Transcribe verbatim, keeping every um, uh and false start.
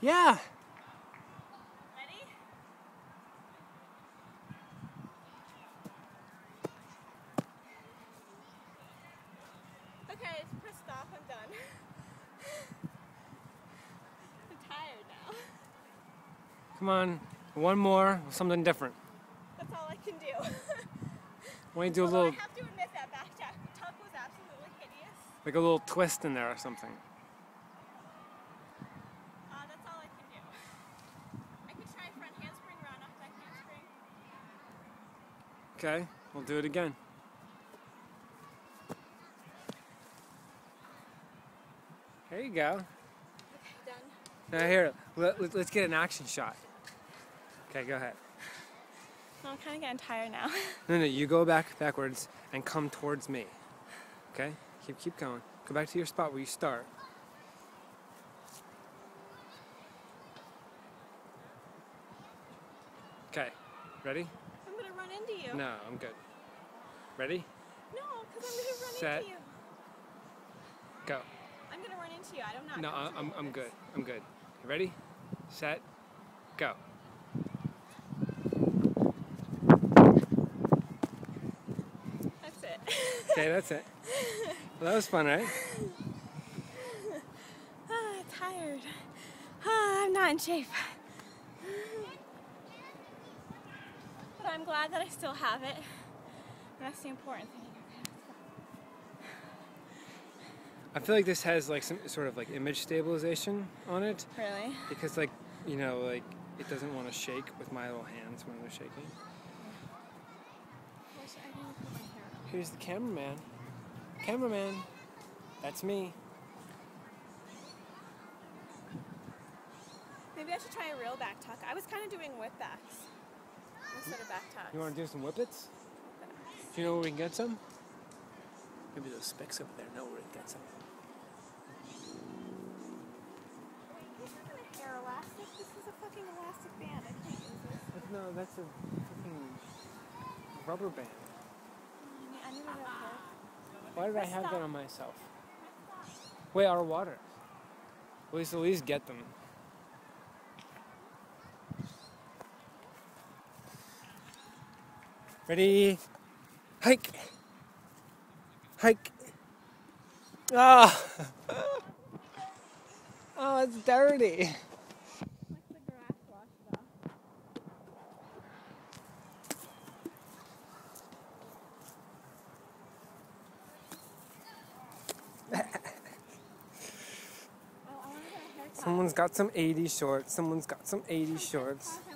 Yeah. Ready? Okay, press stop. I'm done. I'm tired now. Come on. One more. Something different. That's all I can do. Why don't you do a Although little, I have to admit that back tuck tuck was absolutely hideous. like a little twist in there or something. Uh, that's all I can do. I could try front handspring round off back handspring. Okay, we'll do it again. There you go. Okay, done. Now here, let, let, let's get an action shot. Okay, go ahead. No, I'm kind of getting tired now. No, no, you go back backwards and come towards me. Okay? Keep keep going. Go back to your spot where you start. Okay, ready? I'm gonna run into you. No, I'm good. Ready? No, because I'm gonna run Set. into you. Go. I'm gonna run into you. I don't know. No, I- I'm I'm good. I'm good. Ready? Set. Go. That's it. Okay, that's it. Well, that was fun, right? Ah, tired. Ah, I'm not in shape. But I'm glad that I still have it. And that's the important thing. I feel like this has like some sort of like image stabilization on it Really? because like, you know, like it doesn't want to shake with my little hands when they're shaking. Wish I didn't put my hair up. Here's the cameraman. Cameraman. That's me. Maybe I should try a real back tuck. I was kind of doing whip backs instead of back tucks. You want to do some whippets? Do you know where we can get some? Maybe those specks over there know where we can get some. Wait, this isn't a hair elastic. This is a fucking elastic band. I can't use this. That's, no, that's a fucking rubber band. I need a real hair. Why did I have that on myself? Wait, our water. At least, at least get them. Ready? Hike! Hike! Ah! Oh, it's dirty. Like the grass washed off. Oh, I want to get a haircut. Someone's got some eighties shorts. Someone's got some eighties shorts.